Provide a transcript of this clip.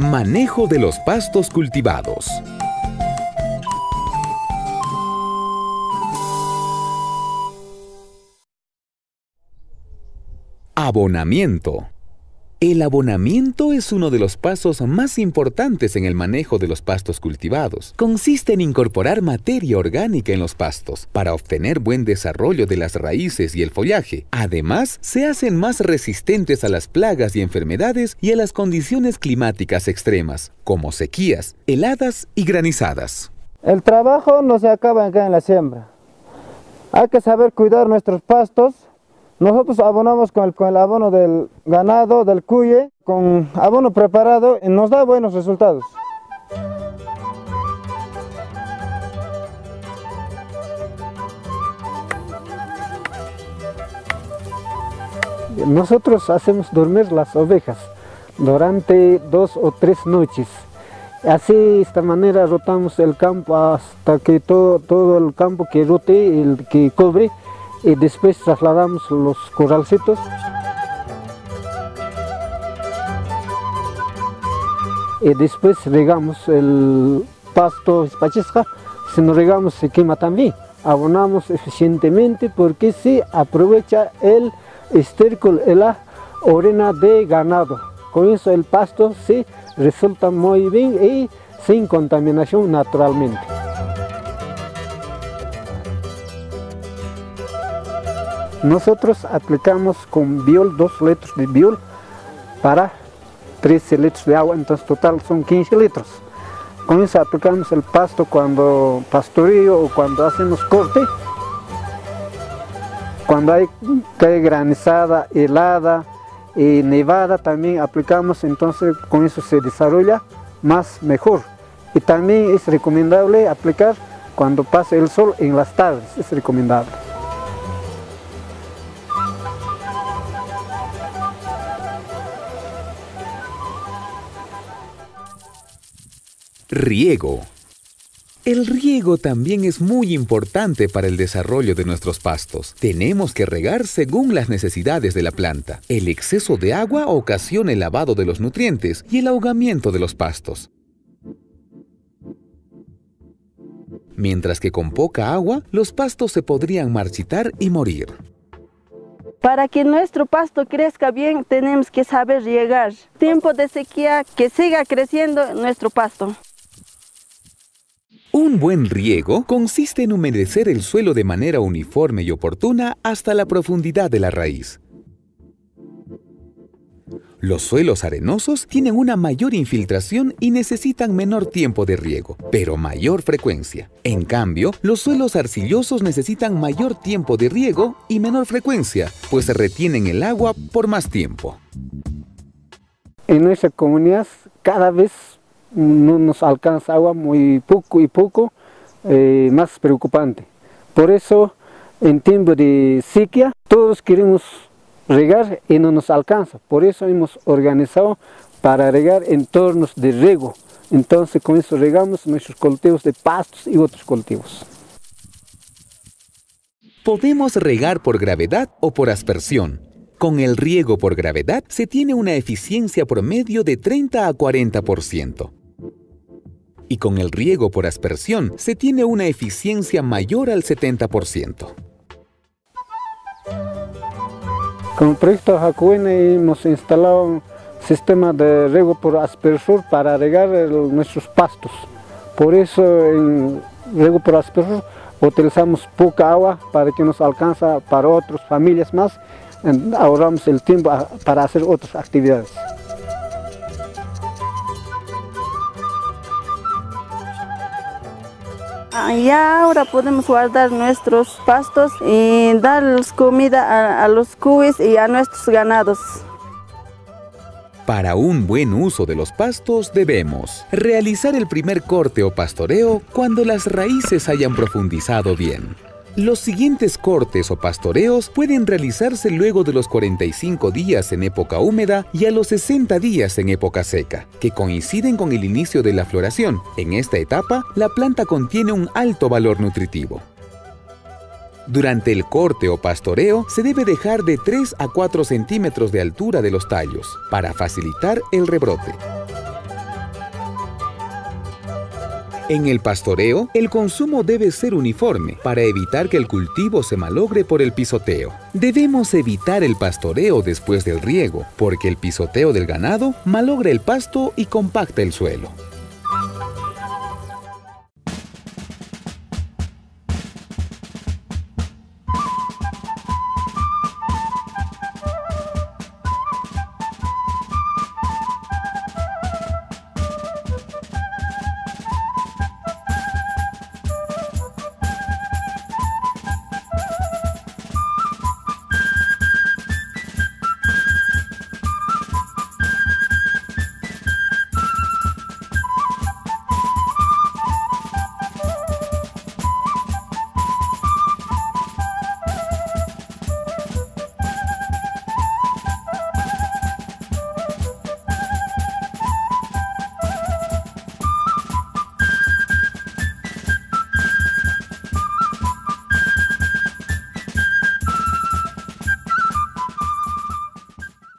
Manejo de los pastos cultivados. Abonamiento. El abonamiento es uno de los pasos más importantes en el manejo de los pastos cultivados. Consiste en incorporar materia orgánica en los pastos para obtener buen desarrollo de las raíces y el follaje. Además, se hacen más resistentes a las plagas y enfermedades y a las condiciones climáticas extremas, como sequías, heladas y granizadas. El trabajo no se acaba acá en la siembra. Hay que saber cuidar nuestros pastos. Nosotros abonamos con el abono del ganado, del cuye, con abono preparado y nos da buenos resultados. Nosotros hacemos dormir las ovejas durante 2 o 3 noches. Así, de esta manera, rotamos el campo hasta que todo el campo que rote, el que cobre, y después trasladamos los corralcitos. Y después regamos el pasto espachisca. Si no regamos se quema también. Abonamos eficientemente porque se aprovecha el estiércol y la orina de ganado. Con eso el pasto se resulta muy bien y sin contaminación naturalmente. Nosotros aplicamos con biol 2 litros de biol para 13 litros de agua, entonces total son 15 litros. Con eso aplicamos el pasto cuando pastoreo o cuando hacemos corte. Cuando hay granizada, helada y nevada también aplicamos, entonces con eso se desarrolla mejor. Y también es recomendable aplicar cuando pase el sol en las tardes, es recomendable. Riego. El riego también es muy importante para el desarrollo de nuestros pastos. Tenemos que regar según las necesidades de la planta. El exceso de agua ocasiona el lavado de los nutrientes y el ahogamiento de los pastos. Mientras que con poca agua, los pastos se podrían marchitar y morir. Para que nuestro pasto crezca bien, tenemos que saber riegar. Tiempo de sequía, que siga creciendo nuestro pasto. Un buen riego consiste en humedecer el suelo de manera uniforme y oportuna hasta la profundidad de la raíz. Los suelos arenosos tienen una mayor infiltración y necesitan menor tiempo de riego, pero mayor frecuencia. En cambio, los suelos arcillosos necesitan mayor tiempo de riego y menor frecuencia, pues retienen el agua por más tiempo. En nuestra comunidad cada vez no nos alcanza agua muy poco, más preocupante. Por eso, en tiempo de sequía, todos queremos regar y no nos alcanza. Por eso hemos organizado para regar entornos de riego. Entonces, con eso regamos nuestros cultivos de pastos y otros cultivos. Podemos regar por gravedad o por aspersión. Con el riego por gravedad se tiene una eficiencia promedio de 30 a 40%. Y con el riego por aspersión se tiene una eficiencia mayor al 70%. Con el proyecto Jacuena hemos instalado un sistema de riego por aspersor para regar nuestros pastos. Por eso en riego por aspersor utilizamos poca agua para que nos alcanza para otras familias más. Ahorramos el tiempo para hacer otras actividades. Ya ahora podemos guardar nuestros pastos y darles comida a los cuys y a nuestros ganados. Para un buen uso de los pastos debemos realizar el primer corte o pastoreo cuando las raíces hayan profundizado bien. Los siguientes cortes o pastoreos pueden realizarse luego de los 45 días en época húmeda y a los 60 días en época seca, que coinciden con el inicio de la floración. En esta etapa, la planta contiene un alto valor nutritivo. Durante el corte o pastoreo, se debe dejar de 3 a 4 centímetros de altura de los tallos, para facilitar el rebrote. En el pastoreo, el consumo debe ser uniforme para evitar que el cultivo se malogre por el pisoteo. Debemos evitar el pastoreo después del riego, porque el pisoteo del ganado malogra el pasto y compacta el suelo.